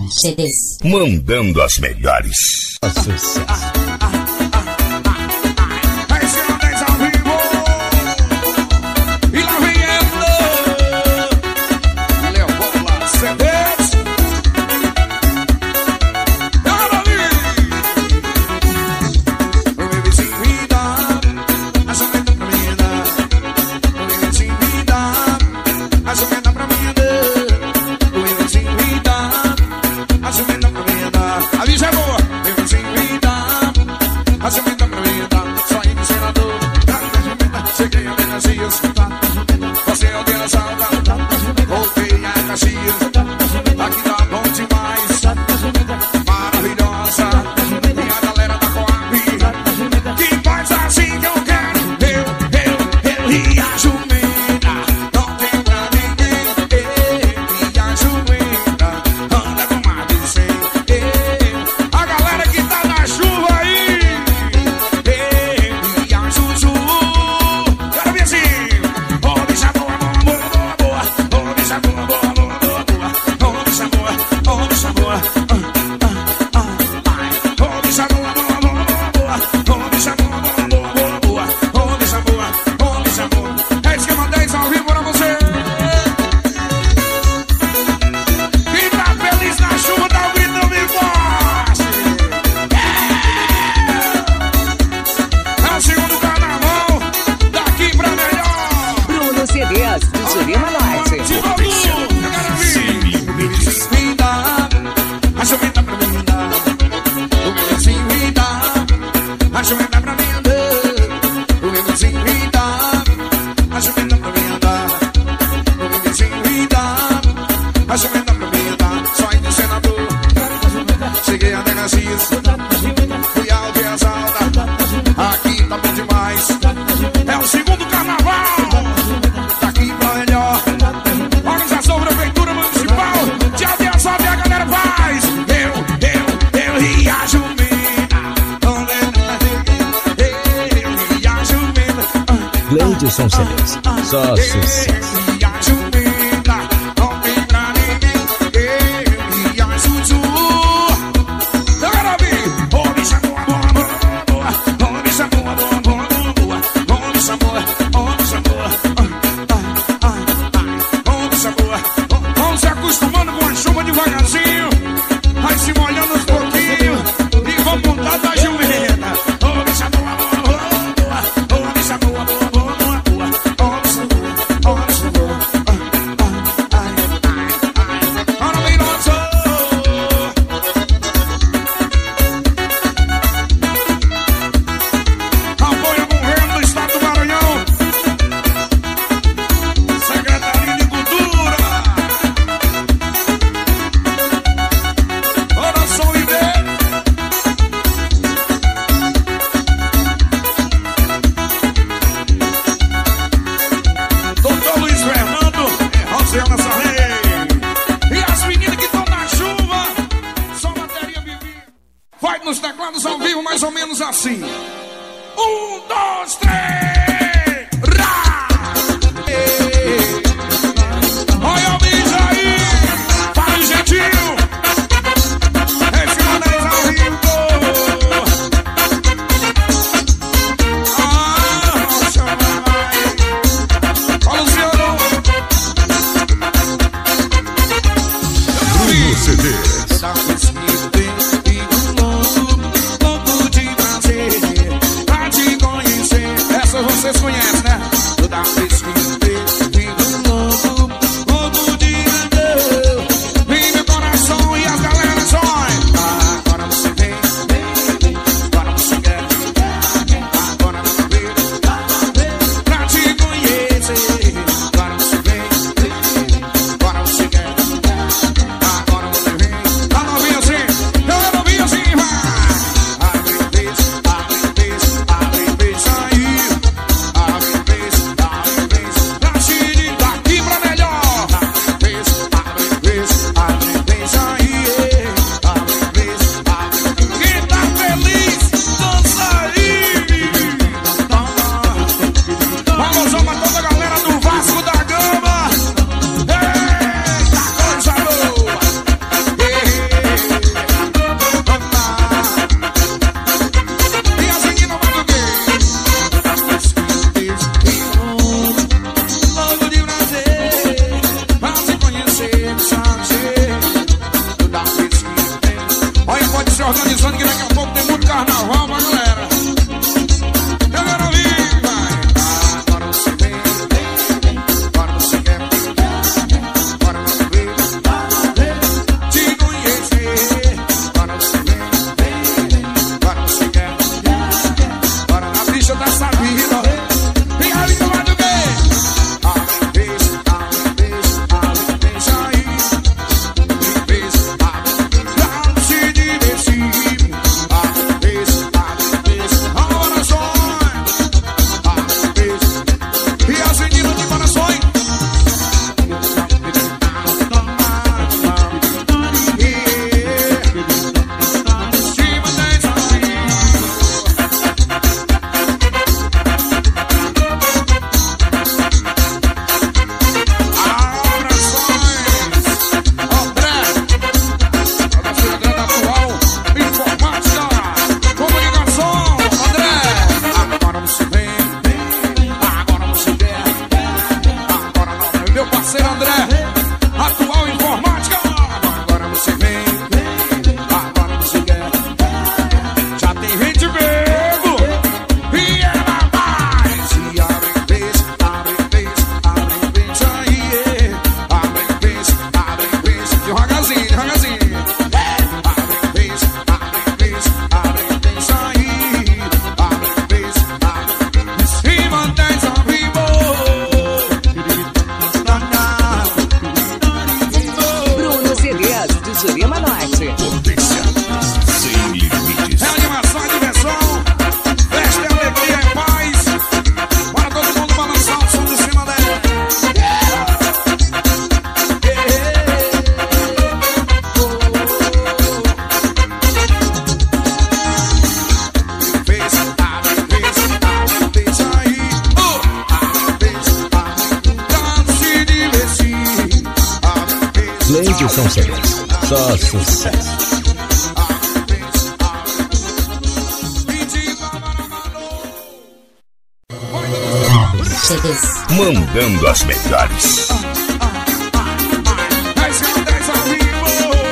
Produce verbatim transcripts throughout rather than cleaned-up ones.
C Ds. Mandando as melhores. Sucesso. Gleidson C Ds, só sucesso. Vamos se acostumando com a chuva devagarzinho, vai se molhando um pouquinho e vamos montar da jumenta. Ô, bicha boa, boa, boa, ô, bicha boa, boa, boa, boa, ô, bicha boa, ô, bicha boa, ai, ai, ai, ora bem nosso. Apoio ao governo do estado do Maranhão, Secretaria de Cultura, Oração I B, Doutor Luiz Fernando, Rosiana Sarney e as meninas que estão na chuva, só bateria vivia. Vai nos teclados ao vivo mais ou menos assim. Um, dois, três, rá! Olha o bicho aí, para o jeitinho. Esse maneiro ao vivo. Ah, chama mais. Olha o Luciano. Bruno C Ds. Dá um esquivo, tem um louco, louco de prazer, pra te conhecer. Essa vocês conhecem, né? Eu dá um esquivo, tem um louco, louco de amor. Vem meu coração e as galera sonham. Agora você vem, agora você quer, agora não vê, pra te conhecer. Agora você vem, agora você quer, agora você vem. A novinha assim, a novinha assim, vai. Abre o beijo, abre o beijo, abre o beijo aí. Abre o beijo. Jurema Norte. Potência sem limites. É animação, é diversão. Festa é alegria, é paz. Para todo mundo balançar o som de cima dela. Fez, abre, fez, abre, fez aí. Abre, fez, abre, pra se divertir. Abre, fez, Gleidson Celes, só sucesso. Mandando as melhores. dez e dez ao vivo.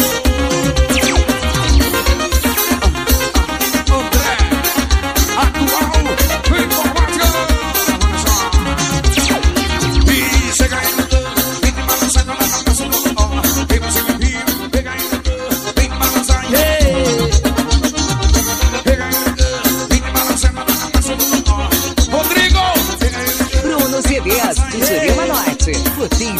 André, atual, informática. E chega aí, vem te balançando na cabeça do ó. Vem você me viu, pega aí, vem te balançar aí. Pega aí, vem te balançando na cabeça do ó. Rodrigo, pega aí. Bruno C Ds de Jurema Norte. Potência.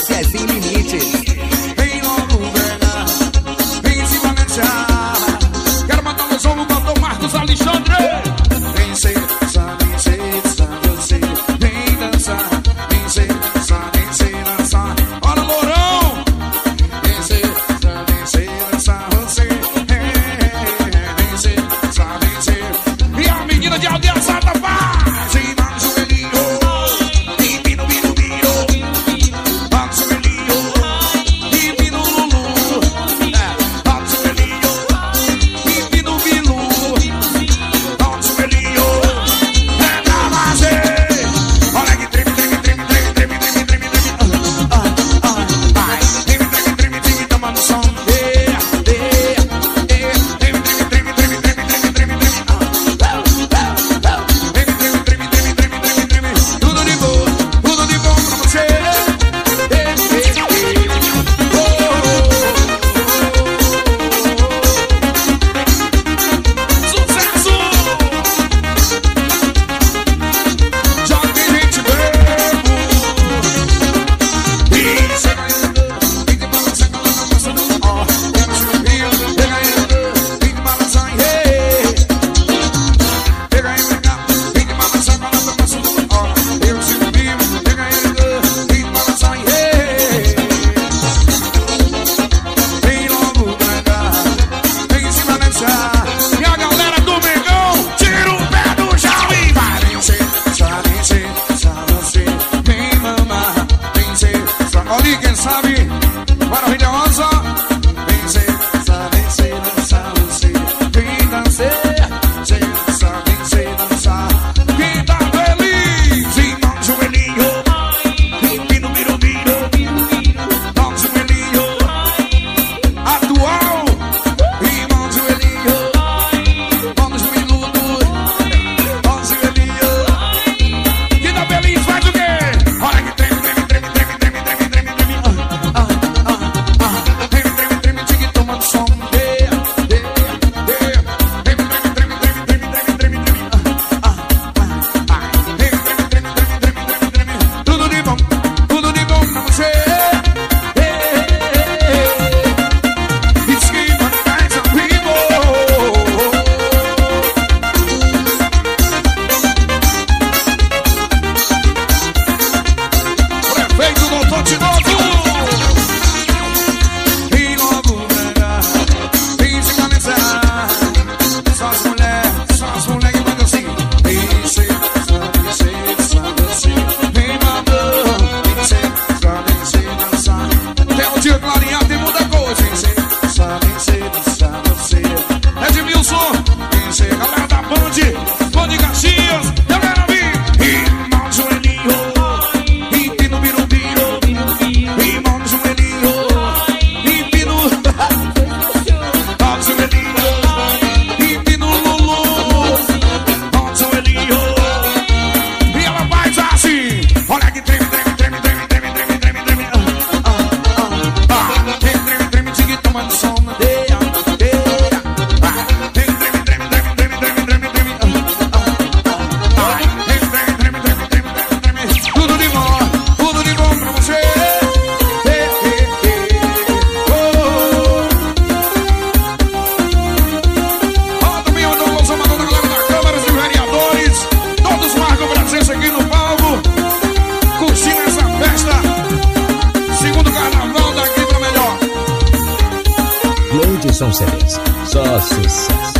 Produção C Ds. Só sucesso.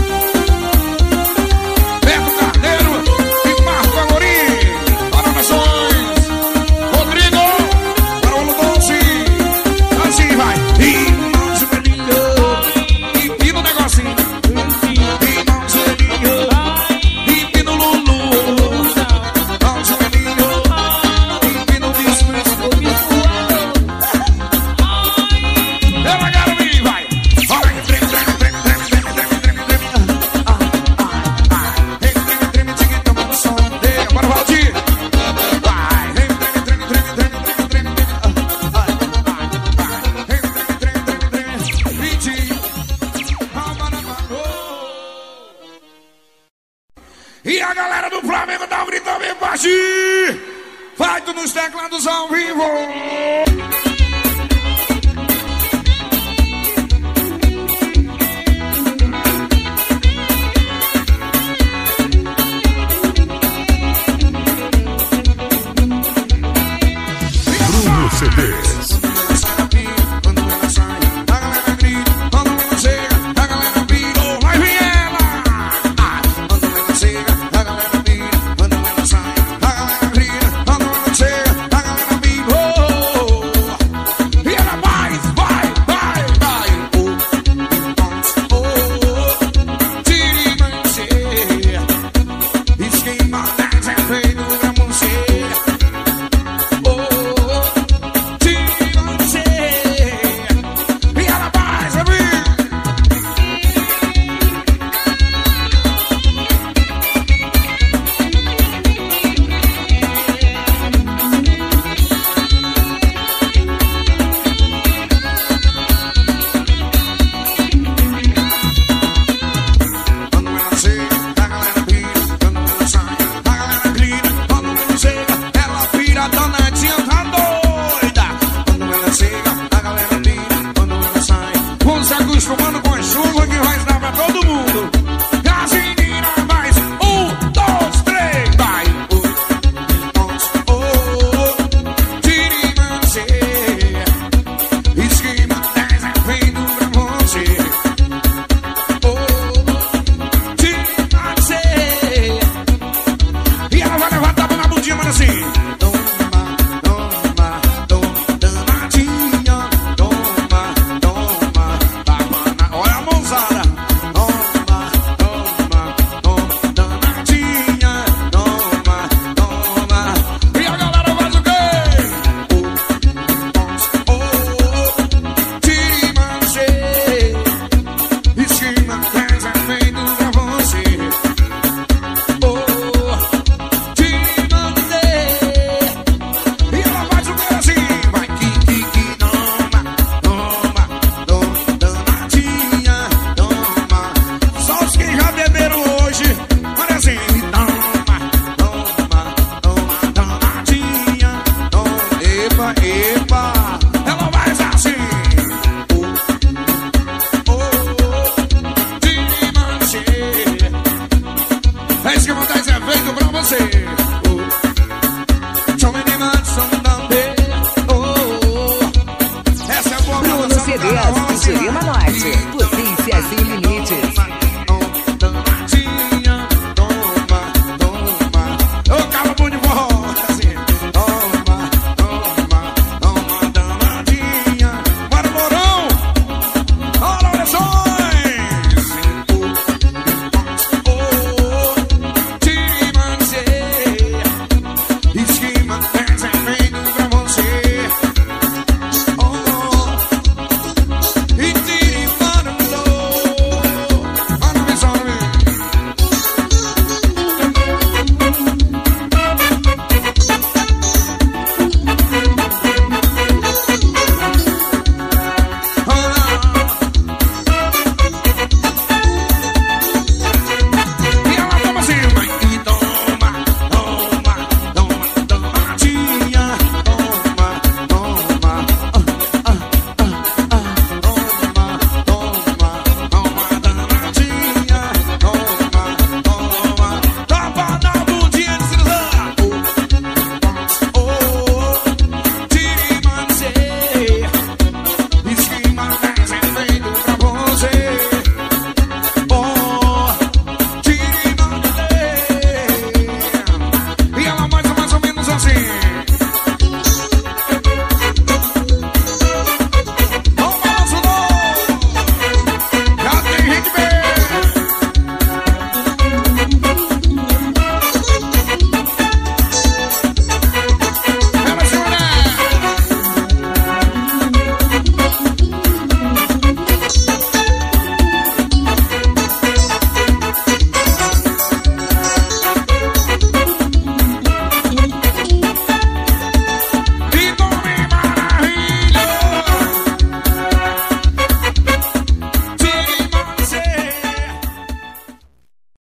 Beto Carneiro e Marco Amorim. Para Nações. Rodrigo. Para o Doce. Assim vai. E não se brilhou. E pino negocinho. E não se brilhou. E pino Lulu. Não se brilhou. E pino discurso. Ela quer vir, vai. Olha que treme, treme, treme, treme, treme, treme, treme, treme. Ah, ah, ah. Treme, treme, treme, tique, toma no som. Dega para o Valdir. Vai. Treme, treme, treme, treme, treme, treme, treme, treme. Ah, ah, ah. Treme, treme, treme, treme, treme. Vitinho. Alma na mão. E a galera do Flamengo dá um grito bem baixinho. Vai tu nos teclados ao vivo. Bruno C Ds. Quando ela sai, a galera grita. Quando ela chega, a galera vira. Vai vir ela! Ah, quando ela chega, a galera vira. Quando ela sai, a galera grita. Quando ela chega, a galera vira. Oh, e ela vai, vai, vai, vai. Oh, oh, oh. Tire você. Esquema dessa é feito pra você. Acostumando com a chuva que vai dar pra todo mundo.